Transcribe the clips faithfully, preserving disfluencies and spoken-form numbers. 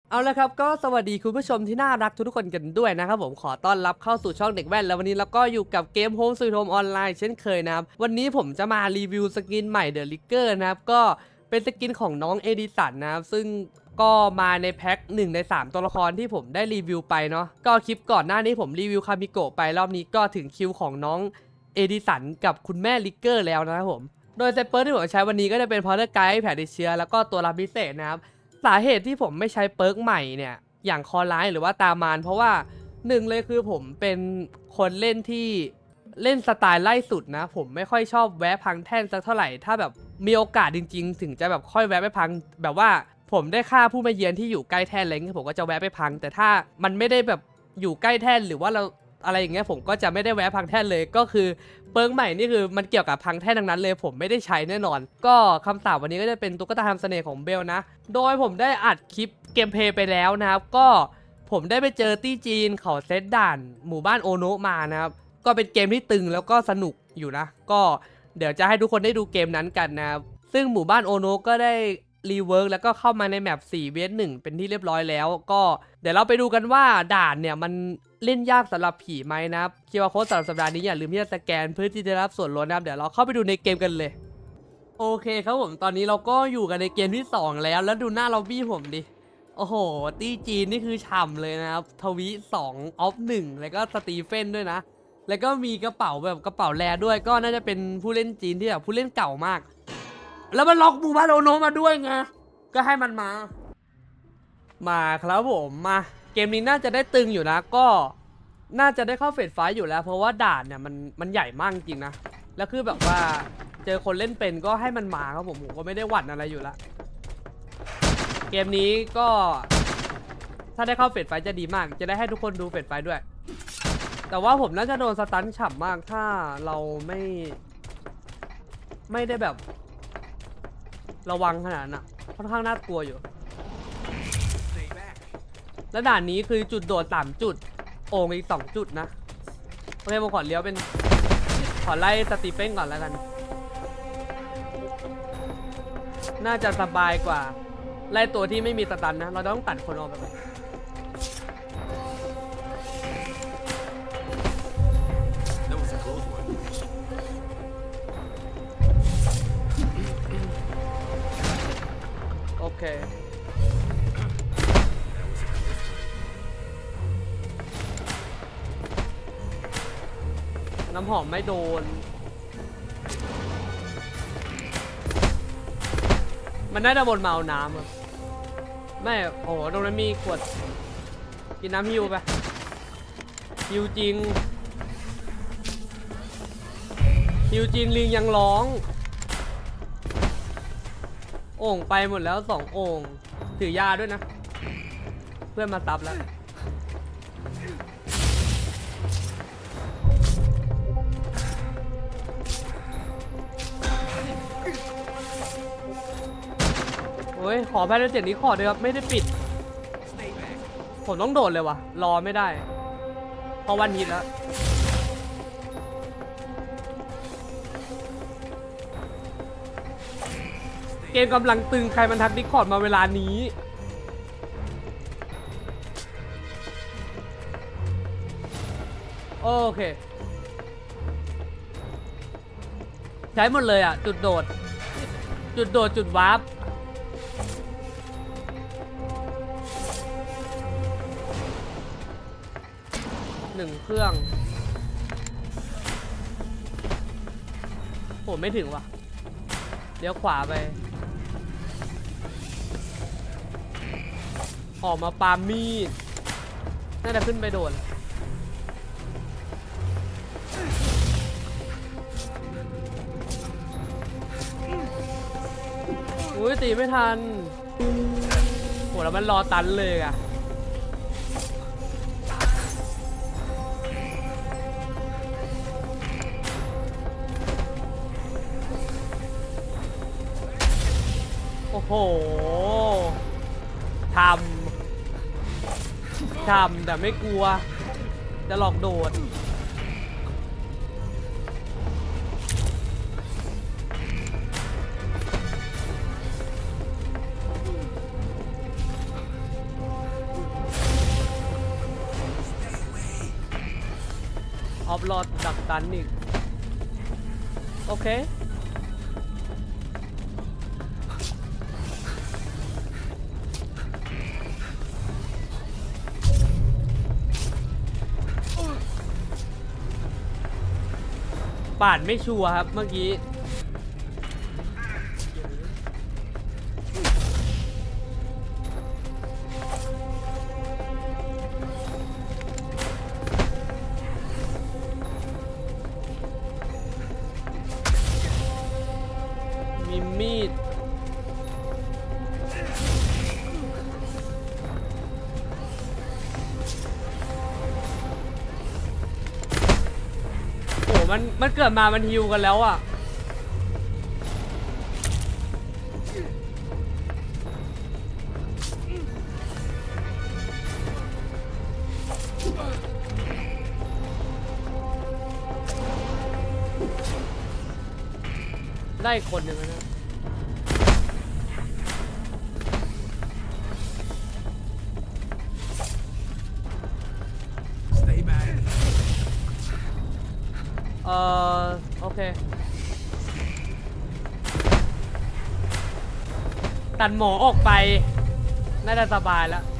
เอาละครับก็สวัสดีคุณผู้ชมที่น่ารักทุกคนกันด้วยนะครับผมขอต้อนรับเข้าสู่ช่องเด็กแว่นแล้ววันนี้เราก็อยู่กับเกม Home Sweet Home ออนไลน์เช่นเคยนะครับวันนี้ผมจะมารีวิวสกินใหม่ The Licker นะครับก็เป็นสกินของน้องเอดิสันนะครับซึ่งก็มาในแพ็คหนึ่งในสามตัวละครที่ผมได้รีวิวไปเนาะก็คลิปก่อนหน้านี้ผมรีวิวคามิโกะไปรอบนี้ก็ถึงคิวของน้องเอดิสันกับคุณแม่ลิกเกอร์แล้วนะครับผมโดยเซปเปอร์ที่ผมใช้วันนี้ก็จะเป็นพอเทอร์ไกด์แผลติดเชื้อแล้วก็ตัวรับพิเศษนะครับสาเหตุที่ผมไม่ใช้เปิร์กใหม่เนี่ยอย่างคอไลท์หรือว่าตามานเพราะว่าหนึ่งเลยคือผมเป็นคนเล่นที่เล่นสไตล์ไล่สุดนะผมไม่ค่อยชอบแวะพังแท่นสักเท่าไหร่ถ้าแบบมีโอกาสจริงๆถึงจะแบบค่อยแวะไปพังแบบว่าผมได้ฆ่าผู้มาเยือนที่อยู่ใกล้แท่นอะไรเงี้ยผมก็จะแวะไปพังแต่ถ้ามันไม่ได้แบบอยู่ใกล้แท่นหรือว่าเราอะไรอย่างเงี้ยผมก็จะไม่ได้แวะพังแท่นเลยก็คือเปิร์กใหม่นี่คือมันเกี่ยวกับพังแท่นดังนั้นเลยผมไม่ได้ใช้แน่นอนก็คำสาปวันนี้ก็จะเป็นตุ๊กตาทำเสน่ห์ของเบลนะโดยผมได้อัดคลิปเกมเพลย์ไปแล้วนะครับก็ผมได้ไปเจอตี้จีนเขาเซตด่านหมู่บ้านโอโนะมานะครับก็เป็นเกมที่ตึงแล้วก็สนุกอยู่นะก็เดี๋ยวจะให้ทุกคนได้ดูเกมนั้นกันนะครับซึ่งหมู่บ้านโอโนะก็ได้รีเวิร์กแล้วก็เข้ามาในแมป สี่ เวส หนึ่ง เป็นที่เรียบร้อยแล้วก็เดี๋ยวเราไปดูกันว่าด่านเนี่ยมันเล่นยากสำหรับผีไหมนะครับคิวอาร์ Code สำหรับสัปดาห์นี้อย่าลืมที่จะสแกนเพื่อที่จะรับส่วนลดนะครับเดี๋ยวเราเข้าไปดูในเกมกันเลยโอเคครับผมตอนนี้เราก็อยู่กันในเกมที่สองแล้วแล้วดูหน้าล็อบบี้ผมดิโอ้โหตี้จีนนี่คือฉ่ำเลยนะครับทวิสองออฟหนึ่งแล้วก็สตีเฟนด้วยนะแล้วก็มีกระเป๋าแบบกระเป๋าแรด้วยก็น่าจะเป็นผู้เล่นจีนที่แบบผู้เล่นเก่ามากแล้วมันล็อกหมู่บ้านโอโนะมาด้วยไงก็ให้มันมามาครับผมมาเกมนี้น่าจะได้ตึงอยู่นะก็น่าจะได้เข้าเฟสไฟอยู่แล้วเพราะว่าด่านเนี่ยมันมันใหญ่มากจริงนะแล้วคือแบบว่าเจอคนเล่นเป็นก็ให้มันมาครับผมผมก็ไม่ได้หวั่นอะไรอยู่ละเกมนี้ก็ถ้าได้เข้าเฟสไฟจะดีมากจะได้ให้ทุกคนดูเฟสไฟด้วยแต่ว่าผมน่าจะโดนสตันฉ่ำมากถ้าเราไม่ไม่ได้แบบระวังขนาดนั้นอ่ะค่อนข้างน่ากลัวอยู่และด่านนี้คือจุดโดดสามจุดโอ่งอีกสองจุดนะโอเคผมขอเลี้ยวเป็นขอไล่สตีเฟนก่อนแล้วกันน่าจะสบายกว่าไล่ตัวที่ไม่มีสตันนะเราต้องตัดคนออกไปโอเคน้ำหอมไม่โดนมันน่าจะบนเมาน้ำอะไม่โอ้โหตรงนั้นมีขวดกินน้ำฮิวไปฮิวจริงฮิวจริงลิงยังร้องโอ่งไปหมดแล้วสองโอ่งถือยาด้วยนะเพื่อนมาซับแล้วโอ้ยขอแพทย์เจ็ดนี้ขอเลยครับไม่ได้ปิดผมต้องโดดเลยวะรอไม่ได้เพราะวันฮิตแล้วเกมกำลังตึงใครมันทักดิสคอร์ดมาเวลานี้โอเคใช้หมดเลยอ่ะจุดโดดจุดโดดจุดวาร์ปหนึ่งเครื่องโหไม่ถึงว่ะเลี้ยวขวาไปออกมาปามีดน่าจะขึ้นไปโดนอุ้ยตีไม่ทันโหแล้วมันรอตันเลยอะโอ้โหทำทำแต่ไม่กลัวจะหลอกโดดออฟโหลดดักตันอีกโอเคป่านไม่ชัวร์ครับเมื่อกี้มีมีดโอ้มันมันเกิดมามันฮิวกันแล้วอ่ะได้คนหนึ่งนะเอ่อโอเคตัดหมอออกไปน่าจะสบายแล้ว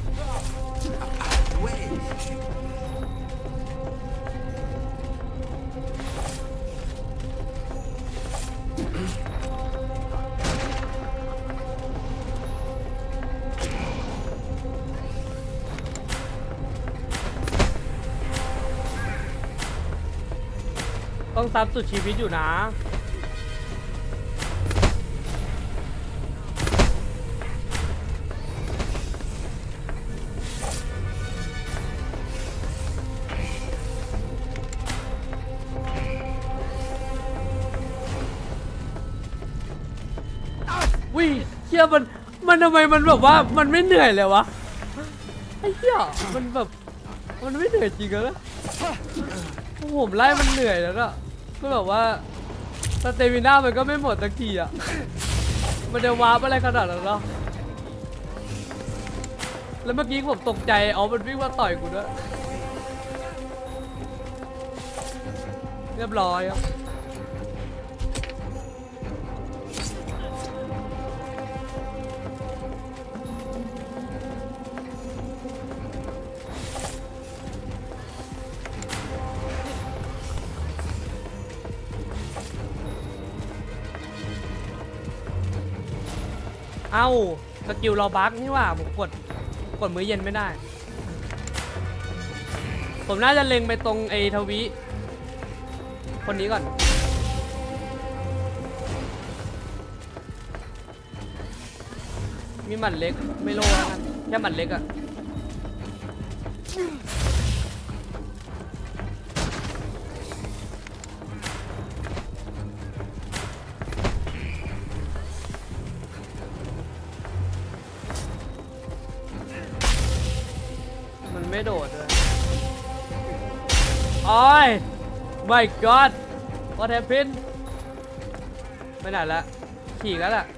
ต้องซับสุดชีวิตอยู่นะวิเชี่ยมันมันทำไมมันแบบว่ามันไม่เหนื่อยเลยวะไอ้เหี้ยมันแบบมันไม่เหนื่อยจริงแล้วนะผมไล่มันเหนื่อยแล้วก็ก็แบบว่าสเตมิน่ามันก็ไม่หมดสักทีอ่ะมันจะวาร์ปอะไรขนาดนั้นเนาะแล้วเมื่อกี้ผมตกใจอ๋อมันวิ่งมาต่อยกูด้วยเรียบร้อยครับเอ้าสกิลเราบั๊กนี่ว่าผมกดกดมือเย็นไม่ได้ผมน่าจะเล็งไปตรงไอ้ทวีคนนี้ก่อนมีหมัดเล็กไม่โลแล้วกันแค่หมัดเล็กอะไม่โดดเลยโอ้ย my god what happened ไม่ได้แล้วฉีกแล้วล่ะ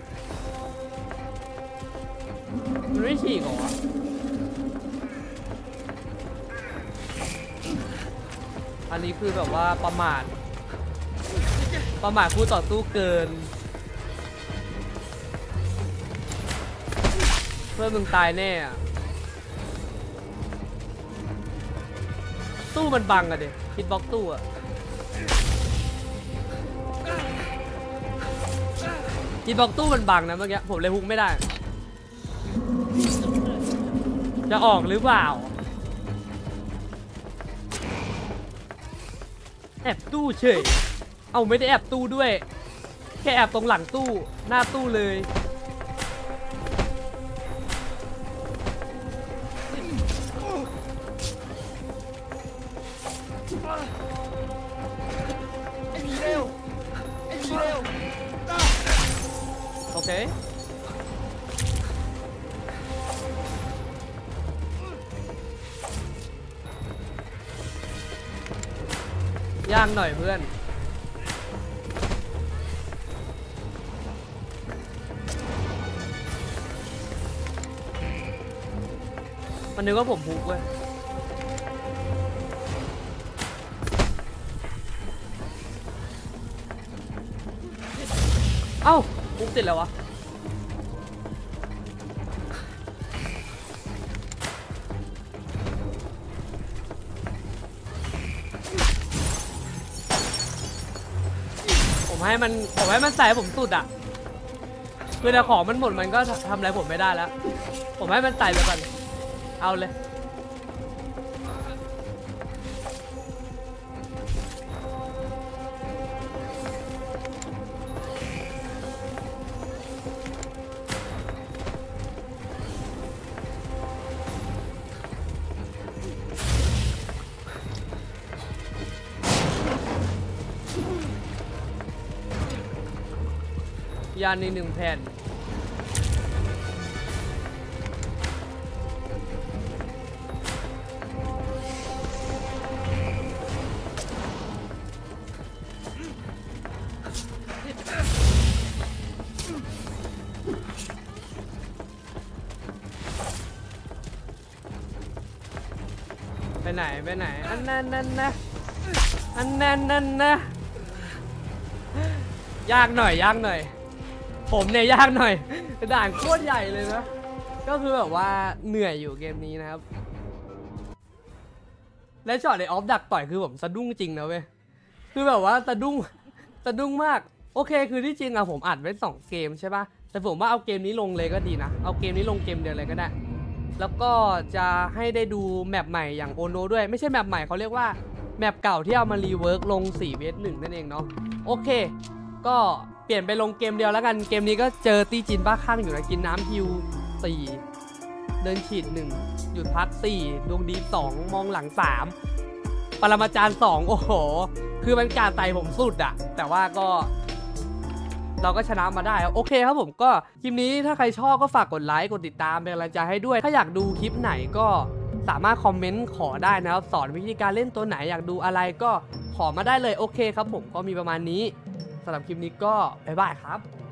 มันไม่ฉีกหรออันนี้คือแบบว่าประมาทประมาทคู่ต่อสู้เกินเพื่อนมึงตายแน่อะตู้มันบังอะเด็กคิดบล็อกตู้อะคิดบล็อกตู้มันบังนะเมื่อกี้ผมเลยฮุกไม่ได้จะออกหรือเปล่าแอบตู้เฉยเอาไม่ได้แอบตู้ด้วยแค่แอบตรงหลังตู้หน้าตู้เลยโอเคย่างหน่อยเพื่อนมันนึกว่าผมฮุกเว้ยเอ้าปุ๊บติดแล้ววะผมให้มันผมให้มันใส่ผมสุดอ่ะคือแต่ของมันหมดมันก็ทำอะไรผมไม่ได้แล้วผมให้มันใส่ไปก่อนเอาเลยยานในหนึ่งแผ่นไปไหนไปไหนอันนั้นนั่นนะอันนั้นนั่นนะยากหน่อยยากหน่อยผมเนี่ยยากหน่อยด่านโคตรใหญ่เลยนะก็คือแบบว่าเหนื่อยอยู่เกมนี้นะครับและช็อตในออฟดักต่อยคือผมสะดุ้งจริงนะเว้ยคือแบบว่าสะดุ้งสะดุ้งมากโอเคคือที่จริงอะผมอัดไว้สองเกมใช่ปะแต่ผมว่าเอาเกมนี้ลงเลยก็ดีนะเอาเกมนี้ลงเกมเดียวเลยก็ได้แล้วก็จะให้ได้ดูแมปใหม่อย่างโอโนด้วยไม่ใช่แมปใหม่เขาเรียกว่าแมปเก่าที่เอามารีเวิร์กลง สี่ วี เอส หนึ่ง นั่นเองเนาะโอเคก็เปลี่ยนไปลงเกมเดียวแล้วกันเกมนี้ก็เจอตีจีนบ้าคลั่งอยู่นะกินน้ำฮิวสี่เดินฉีดหนึ่งหยุดพักสี่ดวงดีสองมองหลังสามปรมาจารย์สองโอ้โหคือมันการไต่ผมสุดอะแต่ว่าก็เราก็ชนะมาได้โอเคครับผมก็คลิปนี้ถ้าใครชอบก็ฝากกดไลค์กดติดตามเป็นกำลังใจให้ด้วยถ้าอยากดูคลิปไหนก็สามารถคอมเมนต์ขอได้นะครับสอนวิธีการเล่นตัวไหนอยากดูอะไรก็ขอมาได้เลยโอเคครับผมก็มีประมาณนี้สำหรับคลิปนี้ก็บ๊ายบายครับ